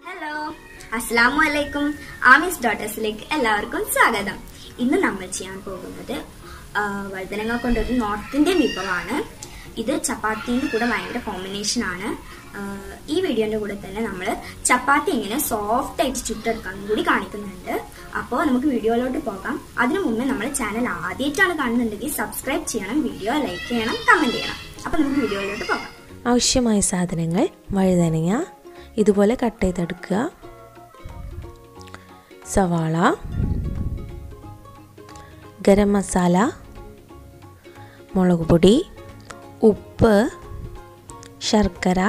Hello അസ്സലാമു അലൈക്കും ആമീസ് ഡോട്ടേഴ്സിലേക്ക് എല്ലാവർക്കും സ്വാഗതം. ഇന്ന് നമ്മൾ ചെയ്യാൻ പോകുന്നത് വഴുതനങ്ങ കൊണ്ടൊരു നോർത്ത് ഇന്ത്യൻ വിഭവമാണ്. ഇത് ചപ്പാത്തിൻ്റെ കൂടെ ഭയങ്കര കോമ്പിനേഷൻ ആണ്. ഈ വീഡിയോന്റെ കൂടെ തന്നെ നമ്മൾ ചപ്പാത്തി എങ്ങനെ സോഫ്റ്റ് ആയിട്ട് ചുട്ടെടുക്കാനും കൂടി കാണിക്കുന്നുണ്ട്. അപ്പോൾ നമുക്ക് വീഡിയോയിലോട്ട് പോകാം. അതിനു മുമ്പേ നമ്മുടെ ചാനൽ ആദ്യമായിട്ടാണ് കാണുന്നുണ്ടെങ്കിൽ സബ്സ്ക്രൈബ് ചെയ്യണം, വീഡിയോ ലൈക്ക് ചെയ്യണം, കമന്റ് ചെയ്യണം. അപ്പോൾ നമുക്ക് വീഡിയോയിലോട്ട് പോകാം. ആവശ്യമായ സാധനങ്ങൾ: വഴുതനങ്ങ ഇതുപോലെ കട്ട് ചെയ്തെടുക്കുക, സവാള, ഗരം മസാല, മുളക് പൊടി, ഉപ്പ്, ശർക്കര,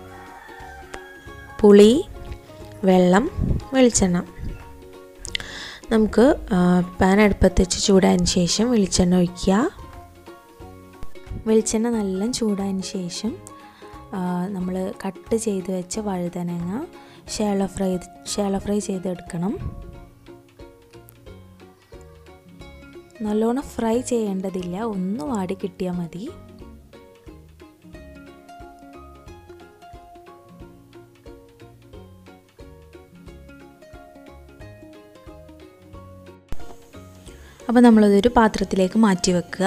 പുളി, വെള്ളം, വെളിച്ചെണ്ണ. നമുക്ക് പാൻ അടുപ്പത്ത് വെച്ച് ചൂടായതിന് ശേഷം വെളിച്ചെണ്ണ ഒഴിക്കുക. വെളിച്ചെണ്ണ നല്ല ചൂടായതിന് ശേഷം നമ്മൾ കട്ട് ചെയ്ത് വെച്ച വഴുതനങ്ങ ഷാലോ ഫ്രൈ ചെയ്തെടുക്കണം. നല്ലോണം ഫ്രൈ ചെയ്യേണ്ടതില്ല, ഒന്ന് വാടി കിട്ടിയാൽ മതി. അപ്പോൾ നമ്മളതൊരു പാത്രത്തിലേക്ക് മാറ്റി വെക്കുക.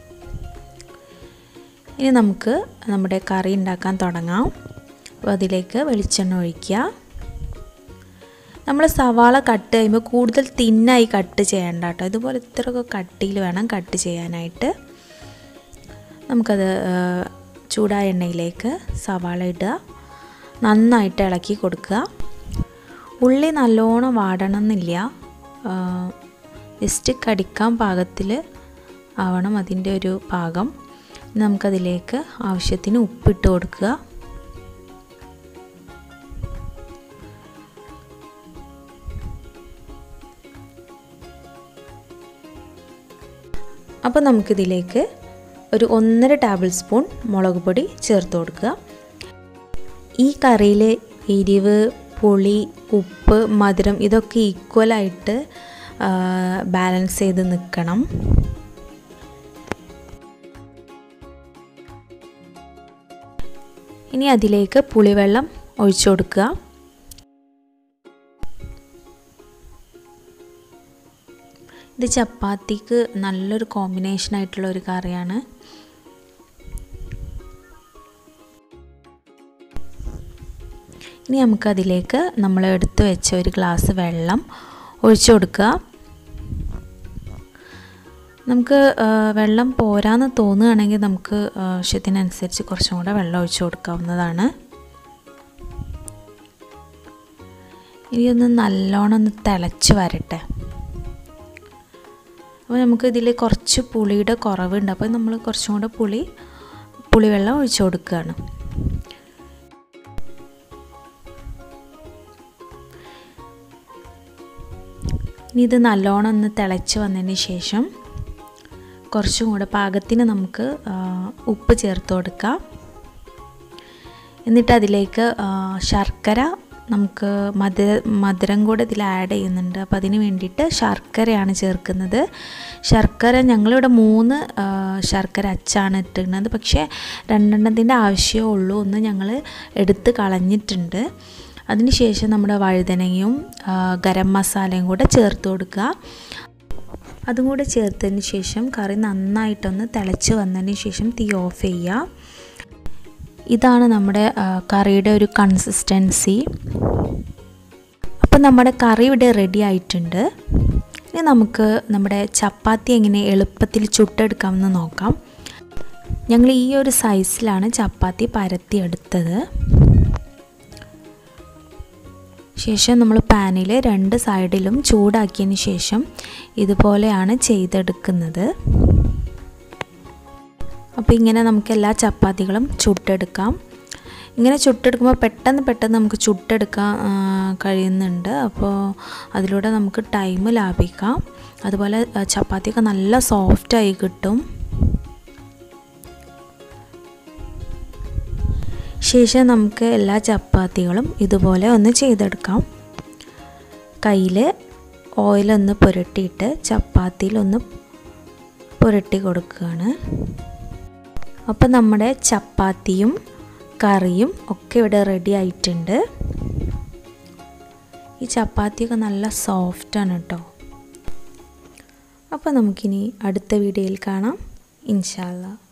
ഇനി നമുക്ക് നമ്മുടെ കറി ഉണ്ടാക്കാൻ തുടങ്ങാം. അപ്പോൾ അതിലേക്ക് വെളിച്ചെണ്ണ ഒഴിക്കുക. നമ്മൾ സവാള കട്ട് ചെയ്യുമ്പോൾ കൂടുതൽ തിന്നായി കട്ട് ചെയ്യേണ്ട കേട്ടോ. ഇതുപോലെ ഇത്രയൊക്കെ കട്ടിയിൽ വേണം കട്ട് ചെയ്യാനായിട്ട്. നമുക്കത് ചൂടായ എണ്ണയിലേക്ക് സവാള ഇടുക, നന്നായിട്ട് ഇളക്കി കൊടുക്കുക. ഉള്ളി നല്ലോണം വാടണം എന്നില്ല, ജസ്റ്റ് കടിക്കാൻ പാകത്തിൽ ആവണം അതിൻ്റെ ഒരു പാകം. നമുക്കതിലേക്ക് ആവശ്യത്തിന് ഉപ്പിട്ട് കൊടുക്കുക. അപ്പോൾ നമുക്കിതിലേക്ക് ഒരു 1.5 ടേബിൾ സ്പൂൺ മുളക് പൊടി ചേർത്ത് കൊടുക്കുക. ഈ കറിയിൽ എരിവ്, പുളി, ഉപ്പ്, മധുരം ഇതൊക്കെ ഈക്വലായിട്ട് ബാലൻസ് ചെയ്ത് നിൽക്കണം. ഇനി അതിലേക്ക് പുളിവെള്ളം ഒഴിച്ചു കൊടുക്കുക. ഇത് ചപ്പാത്തിക്ക് നല്ലൊരു കോമ്പിനേഷൻ ആയിട്ടുള്ള ഒരു കറിയാണ്. ഇനി നമുക്കതിലേക്ക് നമ്മൾ എടുത്തു വെച്ച ഒരു ഗ്ലാസ് വെള്ളം ഒഴിച്ചു കൊടുക്കുക. നമുക്ക് വെള്ളം പോരാന്ന് തോന്നുകയാണെങ്കിൽ നമുക്ക് ആവശ്യത്തിനനുസരിച്ച് കുറച്ചും കൂടെ വെള്ളം ഒഴിച്ചു കൊടുക്കാവുന്നതാണ്. ഇനി ഒന്ന് നല്ലോണം ഒന്ന് തിളച്ച് വരട്ടെ. അപ്പോൾ നമുക്ക് ഇതിൽ കുറച്ച് പുളിയുടെ കുറവുണ്ട്, അപ്പോൾ നമ്മൾ കുറച്ചും കൂടെ പുളിവെള്ളം ഒഴിച്ചു കൊടുക്കുകയാണ്. ഇനി ഇത് നല്ലോണം ഒന്ന് തിളച്ച് വന്നതിന് ശേഷം കുറച്ചും കൂടെ പാകത്തിന് നമുക്ക് ഉപ്പ് ചേർത്ത് കൊടുക്കാം. എന്നിട്ട് അതിലേക്ക് ശർക്കര, നമുക്ക് മധുരം കൂടെ ഇതിൽ ആഡ് ചെയ്യുന്നുണ്ട്, അപ്പോൾ അതിന് വേണ്ടിയിട്ട് ശർക്കരയാണ് ചേർക്കുന്നത്. ശർക്കര ഞങ്ങളിവിടെ 3 ശർക്കര അച്ചാണ് ഇട്ടിരുന്നത്, പക്ഷേ 2 ആവശ്യമേ ഉള്ളൂ, ഒന്ന് ഞങ്ങൾ എടുത്ത് കളഞ്ഞിട്ടുണ്ട്. അതിനുശേഷം നമ്മുടെ വഴുതനങ്ങയും ഗരം മസാലയും കൂടെ ചേർത്ത് കൊടുക്കുക. അതും കൂടെ ചേർത്തതിന് ശേഷം കറി നന്നായിട്ടൊന്ന് തിളച്ച് വന്നതിന് ശേഷം തീ ഓഫ് ചെയ്യുക. ഇതാണ് നമ്മുടെ കറിയുടെ ഒരു കൺസിസ്റ്റൻസി. അപ്പോൾ നമ്മുടെ കറി ഇവിടെ റെഡി ആയിട്ടുണ്ട്. ഇനി നമുക്ക് നമ്മുടെ ചപ്പാത്തി എങ്ങനെ എളുപ്പത്തിൽ ചുട്ടെടുക്കാമെന്ന് നോക്കാം. ഞങ്ങൾ ഈ ഒരു സൈസിലാണ് ചപ്പാത്തി പരത്തിയെടുത്തത്. ശേഷം നമ്മൾ പാനിൽ 2 സൈഡിലും ചൂടാക്കിയതിന് ശേഷം ഇതുപോലെയാണ് ചെയ്തെടുക്കുന്നത്. അപ്പോൾ ഇങ്ങനെ നമുക്ക് എല്ലാ ചപ്പാത്തികളും ചുട്ടെടുക്കാം. ഇങ്ങനെ ചുട്ടെടുക്കുമ്പോൾ പെട്ടെന്ന് നമുക്ക് ചുട്ടെടുക്കാൻ കഴിയുന്നുണ്ട്. അപ്പോൾ അതിലൂടെ നമുക്ക് ടൈം ലാഭിക്കാം. അതുപോലെ ചപ്പാത്തിയൊക്കെ നല്ല സോഫ്റ്റായി കിട്ടും. ശേഷം നമുക്ക് എല്ലാ ചപ്പാത്തികളും ഇതുപോലെ ഒന്ന് ചെയ്തെടുക്കാം. കയ്യിൽ ഓയിലൊന്ന് പുരട്ടിയിട്ട് ചപ്പാത്തിയിലൊന്ന് പുരട്ടി കൊടുക്കുകയാണ്. അപ്പോൾ നമ്മുടെ ചപ്പാത്തിയും കറിയും ഒക്കെ ഇവിടെ റെഡി ആയിട്ടുണ്ട്. ഈ ചപ്പാത്തിയൊക്കെ നല്ല സോഫ്റ്റാണ് കേട്ടോ. അപ്പോൾ നമുക്കിനി അടുത്ത വീഡിയോയിൽ കാണാം ഇൻഷാ അല്ലാഹ്.